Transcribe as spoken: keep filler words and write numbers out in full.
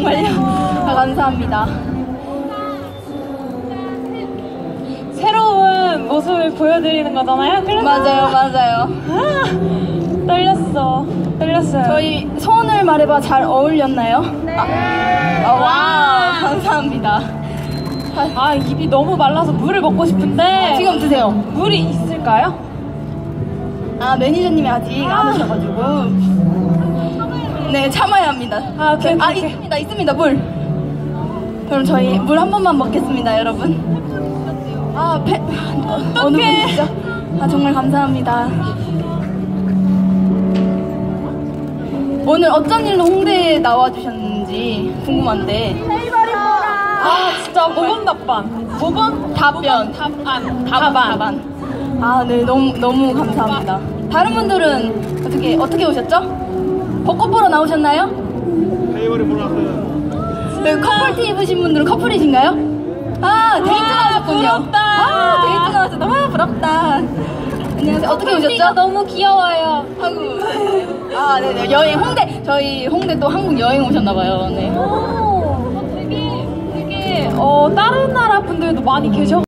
정말요? 아, 감사합니다. 새로운 모습을 보여드리는 거잖아요? 그래서 맞아요, 맞아요. 아, 떨렸어. 떨렸어요. 저희 소원을 말해봐 잘 어울렸나요? 네. 아, 와, 감사합니다. 아, 입이 너무 말라서 물을 먹고 싶은데 지금 드세요. 물이 있을까요? 아, 매니저님이 아직 안 오셔가지고. 네, 참아야 합니다. 아, 오케이, 아, 오케이. 있습니다, 있습니다, 물. 그럼 저희 물 한 번만 먹겠습니다, 여러분. 아, 배, 어느 분이시죠? 아, 정말 감사합니다. 오늘 어쩐 일로 홍대에 나와주셨는지 궁금한데. 아, 진짜 모범 답반. 모범 답변. 답안. 답안. 답안. 아, 네, 너무, 너무 감사합니다. 다른 분들은 어떻게, 어떻게 오셨죠? 벚꽃 보러 나오셨나요? 페이버리 보러 왔어요. 네, 커플티 입으신 분들은 커플이신가요? 아, 데이트 나오셨군요. 부럽다. 아, 데이트 나와서 너무 부럽다. 안녕하세요. 어떻게 오셨죠? 너무 귀여워요. 한국. 아, 네네. 여행, 홍대. 저희 홍대 또 한국 여행 오셨나봐요. 네. 오, 되게, 되게, 어, 다른 나라 분들도 많이 계셔.